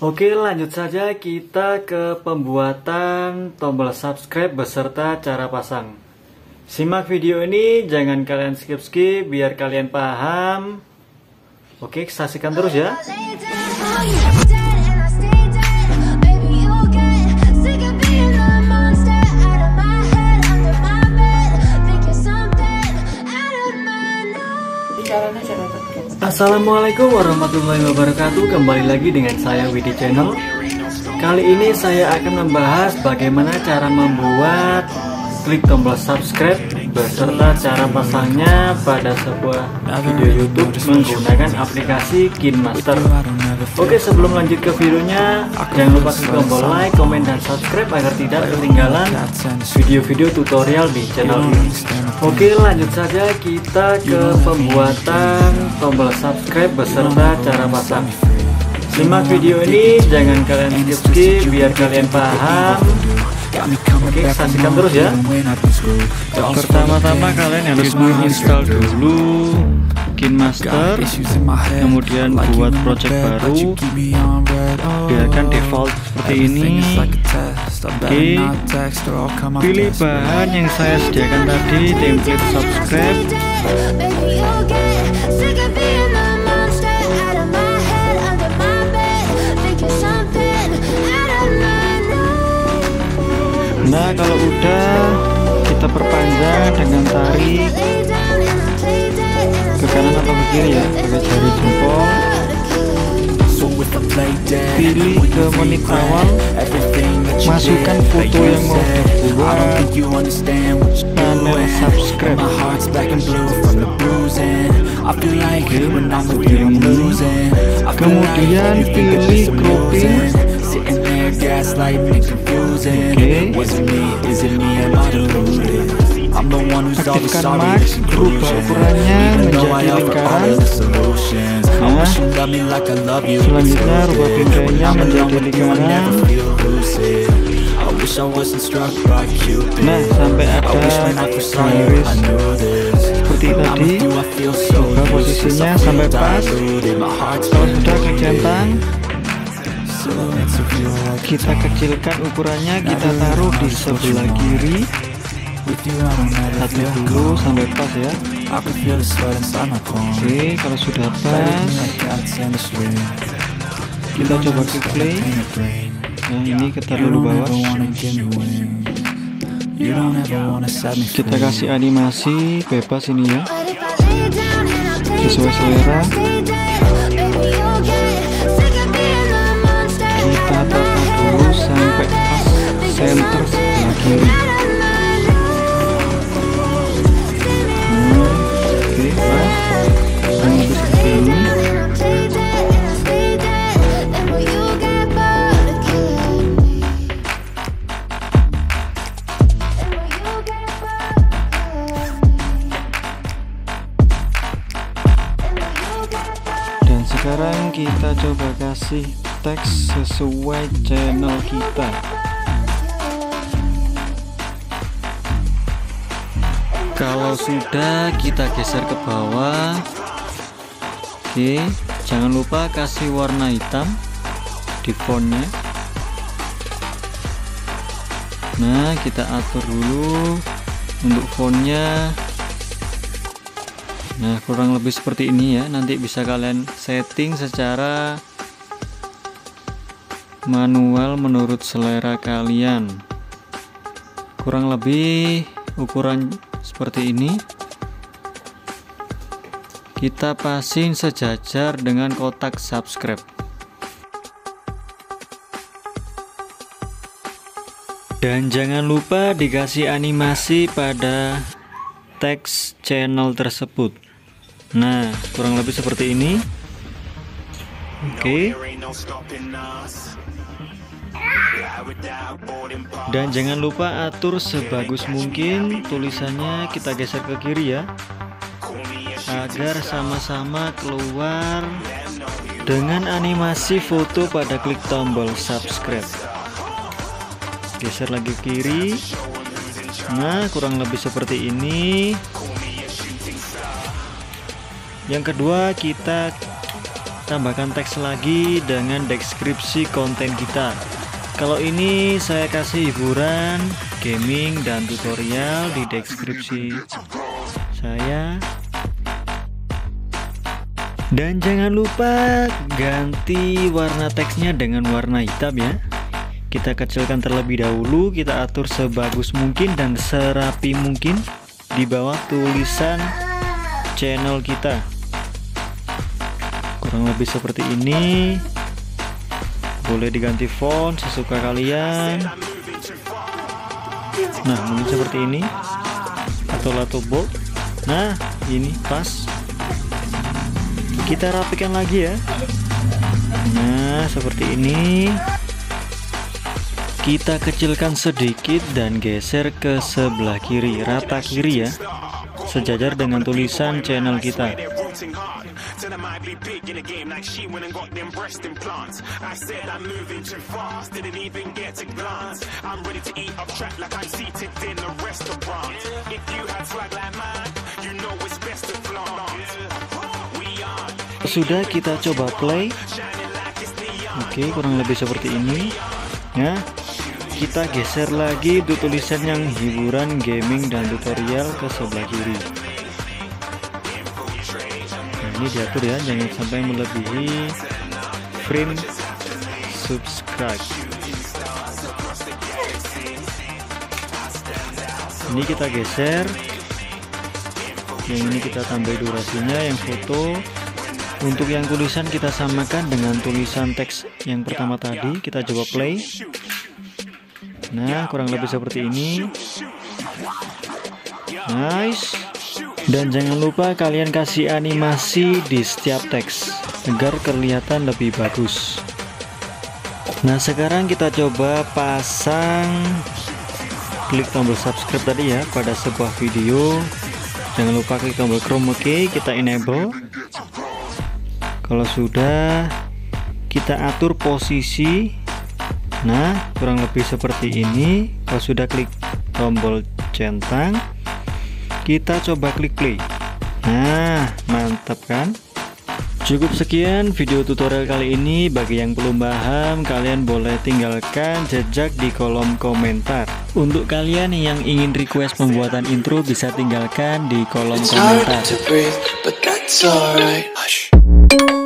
Oke, lanjut saja kita ke pembuatan tombol subscribe beserta cara pasang. Simak video ini, jangan kalian skip biar kalian paham. Oke, saksikan terus ya. Assalamualaikum warahmatullahi wabarakatuh. Kembali lagi dengan saya Widi Channel. Kali ini saya akan membahas bagaimana cara membuat klik tombol subscribe beserta cara pasangnya pada sebuah video YouTube menggunakan aplikasi KineMaster. Oke, sebelum lanjut ke videonya, jangan lupa klik tombol like, komen, dan subscribe agar tidak ketinggalan video-video tutorial di channel ini. Oke, lanjut saja kita ke pembuatan tombol subscribe beserta cara pasang. Simak video ini, jangan kalian skip biar kalian paham. Oke, saksikan terus ya. Pertama-tama kalian harus menginstal dulu KineMaster, kemudian buat project baru, biarkan default seperti ini. Oke, pilih bahan yang saya sediakan tadi, template subscribe. Nah, kalau udah, kita perpanjang dengan tarik ke kanan atau ke kiri ya, pakai jari jempol. Pilih ke menit awal, masukkan foto yang mau dibuat, panel subscribe. Kemudian pilih cropping. Aktifkan max, rubah ukurannya menjadi lingkaran. Nah, selanjutnya rubah bingkainya menjadi lingkaran. Nah, sampai ada garis seperti tadi. Rubah posisinya sampai pas. Kalau sudah, klik centang. Kita kecilkan ukurannya, kita taruh di sebelah kiri. Satu dulu sampai pas ya. Oke, kalau sudah pas, kita coba klik play. Nah, ini kita dulu bawah. Kita kasih animasi bebas ini ya, sesuai selera. Kita tata dulu sampai pas center sebelah kiri. Oke, pas. Ini seperti ini. Dan sekarang kita coba kasih teks sesuai channel kita. Kalau sudah, kita geser ke bawah. Oke, jangan lupa kasih warna hitam di fontnya. Nah, kita atur dulu untuk fontnya. Nah, kurang lebih seperti ini ya. Nanti bisa kalian setting secara manual menurut selera kalian. Kurang lebih ukuran seperti ini. Kita pasang sejajar dengan kotak subscribe. Dan jangan lupa dikasih animasi pada teks channel tersebut. Nah, kurang lebih seperti ini. Oke. Dan jangan lupa atur sebagus mungkin tulisannya, kita geser ke kiri ya, agar sama-sama keluar dengan animasi foto pada klik tombol subscribe. Geser lagi ke kiri. Nah, kurang lebih seperti ini. Yang kedua, kita tambahkan teks lagi dengan deskripsi konten kita. Kalau ini saya kasih hiburan, gaming, dan tutorial di deskripsi saya. Dan jangan lupa ganti warna teksnya dengan warna hitam ya. Kita kecilkan terlebih dahulu, kita atur sebagus mungkin dan serapi mungkin di bawah tulisan channel kita. Kurang lebih seperti ini. Boleh diganti font sesuka kalian. Nah, mungkin seperti ini atau lato bold. Nah, ini pas. Kita rapikan lagi ya. Nah, seperti ini. Kita kecilkan sedikit dan geser ke sebelah kiri, rata kiri ya, sejajar dengan tulisan channel kita. Sudah, kita coba play. Oke, kurang lebih seperti ini ya. Kita geser lagi untuk tulisan yang hiburan, gaming, dan tutorial ke sebelah kiri. Nah, ini diatur ya, jangan sampai melebihi frame subscribe. Ini kita geser. Yang ini kita tambah durasinya, yang foto. Untuk yang tulisan kita samakan dengan tulisan teks yang pertama tadi. Kita coba play. Nah, kurang lebih seperti ini. Nice. Dan jangan lupa kalian kasih animasi di setiap teks agar kelihatan lebih bagus. Nah, sekarang kita coba pasang klik tombol subscribe tadi ya pada sebuah video. Jangan lupa klik tombol chroma key, kita enable. Kalau sudah, kita atur posisi. Nah, kurang lebih seperti ini. Kalau sudah, klik tombol centang, kita coba klik play. Nah, mantap kan? Cukup sekian video tutorial kali ini. Bagi yang belum paham, kalian boleh tinggalkan jejak di kolom komentar. Untuk kalian yang ingin request pembuatan intro, bisa tinggalkan di kolom komentar.